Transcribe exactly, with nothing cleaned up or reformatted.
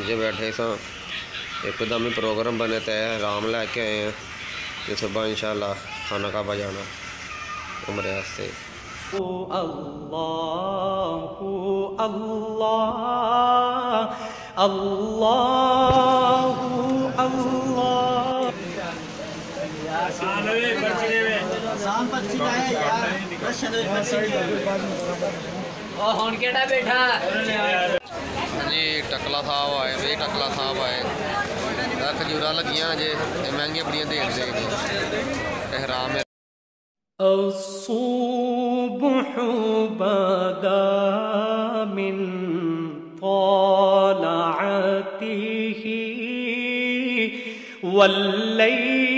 च बैठे सा एकदम ही प्रोग्राम बने तय राम लैके आए हैं तो सुबह इंशाल्लाह खाना काबा जाना उम्र वास्ते। अल्लाहु अल्लाह अल्लाहु अल्लाह जी टकला साहब आए भाई टकला साहब आए खजूर लगियां जे महंगियां बड़ियां देख दे एहराम अस्सुब्हु बदा मिन तलअतिही वल्लैल